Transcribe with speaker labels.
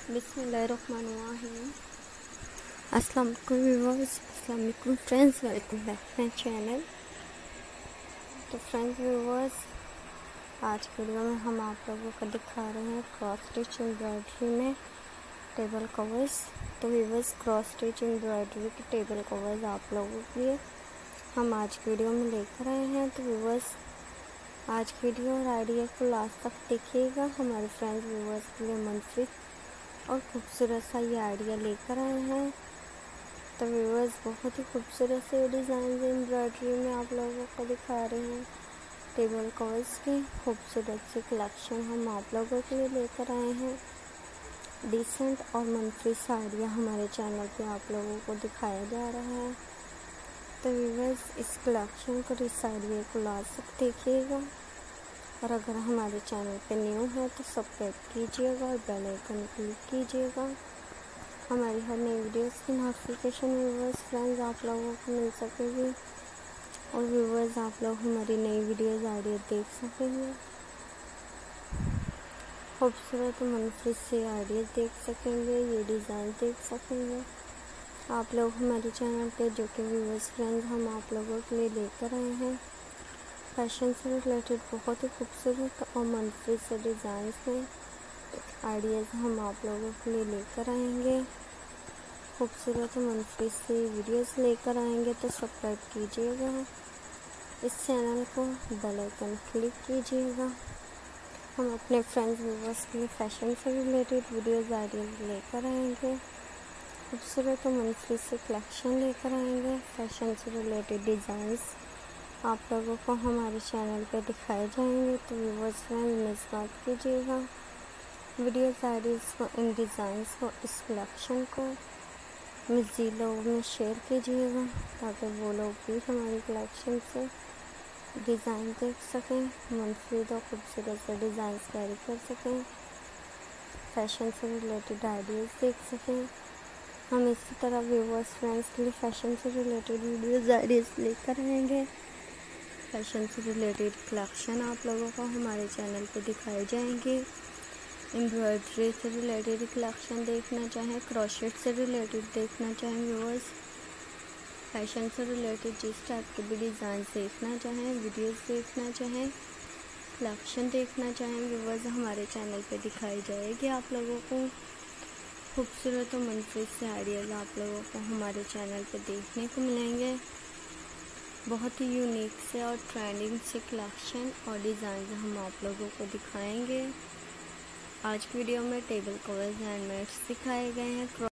Speaker 1: बिस्मिल्लाहिर्रहमानिर्रहीम। अस्सलाम वालेकुम व्यूअर्स, अस्सलाम वालेकुम friends, welcome back my channel. तो फ्रेंड्स व्यूअर्स, आज के वीडियो में हम आप लोगों को दिखा रहे हैं क्रॉस स्टिच एम्ब्रॉयडरी में टेबल कवर्स। तो व्यूअर्स, क्रॉस स्टिच एम्ब्रॉयडरी के टेबल कवर्स आप लोगों के लिए हम आज की वीडियो में लेकर आए हैं। तो व्यूअर्स, आज की वीडियो और आइडिया को लास्ट तक देखिएगा। हमारे फ्रेंड्स व्यूअर्स के लिए मुनफरिद और खूबसूरत सा ये आइडिया लेकर आए हैं। तो व्यूअर्स, बहुत ही खूबसूरत से डिज़ाइन एम्ब्रॉयडरी में आप लोगों को दिखा रहे हैं। टेबल कवर्स की खूबसूरत सी कलेक्शन हम आप लोगों के लिए लेकर आए हैं। डिसेंट और मुनफरिद सा आइडिया हमारे चैनल पे आप लोगों को दिखाया जा रहा है। तो व्यूअर्स, इस कलेक्शन को, इस आइडिया को लास्ट तक देखिएगा। और अगर हमारे चैनल पे न्यू है तो सब्सक्राइब कीजिएगा और बेल आइकन क्लिक कीजिएगा। हमारी हर नई वीडियोस की नोटिफिकेशन व्यूअर्स फ्रेंड्स आप लोगों को मिल सकेगी। और व्यूअर्स, आप लोग हमारी नई वीडियोस आइडिया देख सकेंगे। खूबसूरत मुनफरिद से आइडिया देख सकेंगे, ये डिज़ाइन देख सकेंगे आप लोग हमारे चैनल पे, जो कि व्यूअर्स फ्रेंड्स हम आप लोगों के लिए लेकर आए हैं। फैशन से रिलेटेड बहुत ही खूबसूरत और मुनफरिद से डिज़ाइंस में आइडियाज़ हम आप लोगों के लिए लेकर आएंगे। खूबसूरत और मुनफरिद से वीडियोस लेकर आएंगे। तो सब्सक्राइब कीजिएगा इस चैनल को, बेल आइकन क्लिक कीजिएगा। हम अपने फ्रेंड्स व्यूअर्स के लिए फैशन से रिलेटेड वीडियोस आइडियाज़ लेकर आएंगे। खूबसूरत और मुनफरिद से कलेक्शन लेकर आएंगे। फैशन से रिलेटेड डिज़ाइंस आप लोगों को हमारे चैनल पे दिखाए जाएंगे। तो व्यूअर्स फ्रेंड्स, मिस मत कीजिएगा वीडियोस आइडियाज़ को, इन डिज़ाइंस को, इस कलेक्शन को मज़ीद लोगों में शेयर कीजिएगा, ताकि वो लोग भी हमारी कलेक्शन से डिज़ाइन देख सकें, मुनफरिद और खूबसूरत से डिज़ाइन कैरी कर सकें, फैशन से रिलेटेड आइडियाज़ देख सकें। हम इसी तरह व्यूअर्स फ्रेंड्स के लिए फैशन से रिलेटेड वीडियोस आइडियाज़ लेकर आएंगे। फैशन से रिलेटेड कलेक्शन आप लोगों को हमारे चैनल पे दिखाए जाएंगे। एम्ब्रॉयडरी से रिलेटेड कलेक्शन देखना चाहें, क्रोशेट से रिलेटेड देखना चाहें व्यूअर्स, फैशन से रिलेटेड जिस टाइप के भी डिज़ाइन देखना चाहें, वीडियोस देखना चाहें, कलेक्शन देखना चाहें व्यूअर्स, हमारे चैनल पे दिखाई जाएगी आप लोगों को। खूबसूरत और मुनफरिद से आइडियाज़ आप लोगों को हमारे चैनल पे देखने को मिलेंगे। बहुत ही यूनिक से और ट्रेंडिंग से कलेक्शन और डिज़ाइन हम आप लोगों को दिखाएंगे। आज की वीडियो में टेबल कवर्स हैंडमेड्स दिखाए गए हैं।